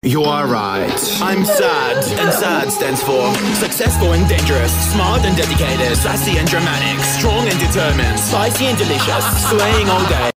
You are right. I'm SAD, and SAD stands for successful and dangerous, smart and dedicated, sassy and dramatic, strong and determined, spicy and delicious, swaying all day.